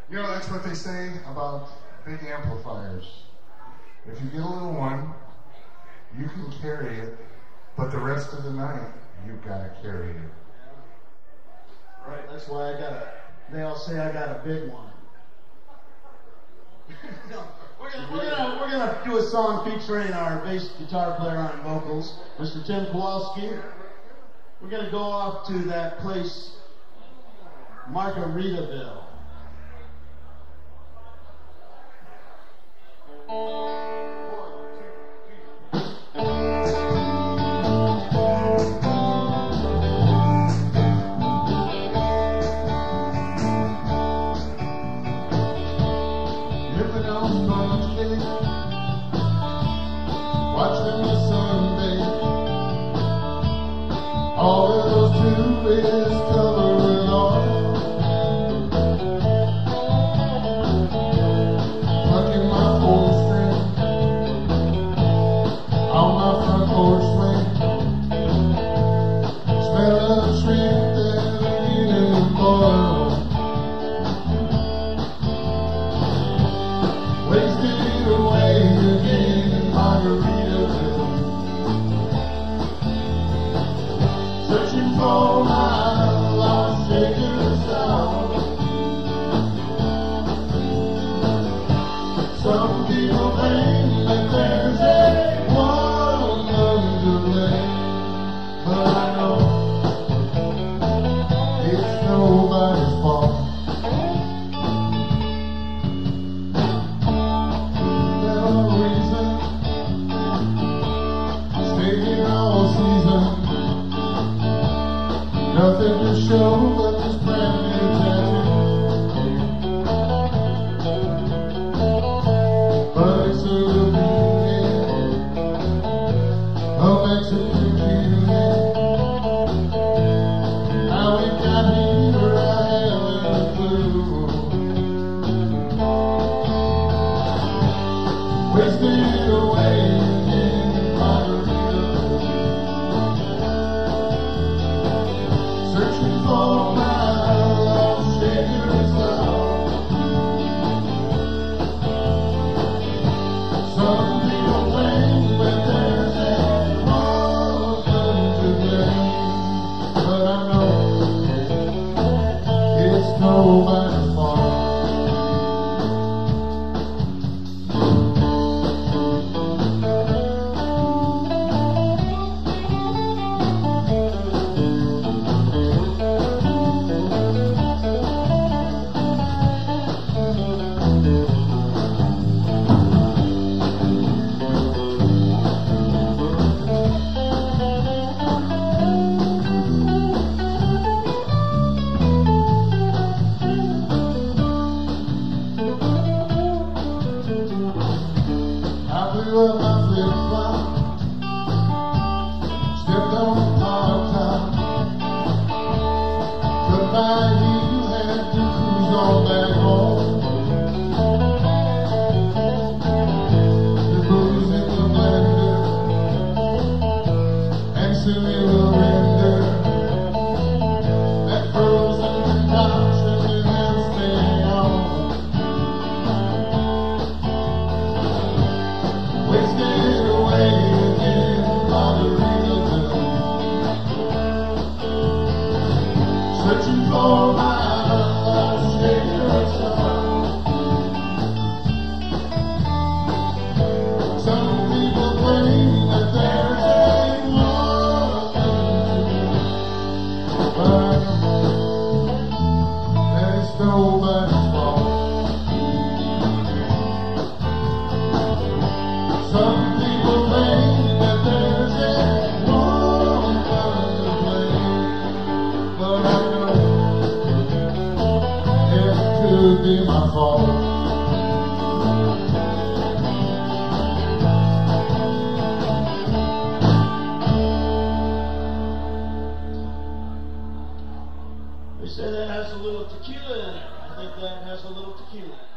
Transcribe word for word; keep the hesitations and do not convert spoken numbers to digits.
You know, that's what they say about big amplifiers. If you get a little one, you can carry it, but the rest of the night, you've got to carry it. Right, that's why I got a, they all say I got a big one. No, we're gonna, we're gonna, we're gonna do a song featuring our bass guitar player on vocals, Mister Tim Kowalski. We're gonna go off to that place, Margaritaville. Watching the sun bathe, all it'll do is cover it all. Plucking my four string on my front porch swing, smell of shrimp that's eating boil, wasted away again in Margaritaville. Searching for my lost shaker's sound. Some people claim that there's a one underlay, but I know it's nobody's fault. There's no reason to stay here all season. Nothing to show but this brand new tattoo. But it's a little beauty, a Mexican beauty. How we got here, I haven't a clue. Wasted away in Margaritaville, searching for my lost shaker's sound. Some people claim that there's a woman to blame, but I know it's nobody's fault. I blew up my flip-flop, stepped on the hard top, cut my heel, had to cruise on back home. The booze in the blender, and silly will render that frozen concoction and then stay on. Wasted away in Margaritaville, searching for my lost shaker's sound. Some people claim that there's a woman, but I know that it's nobody's fault. Some people claim that there's a woman to blame, but I know it could be my fault. They say that has a little tequila in it. I think that has a little tequila in it.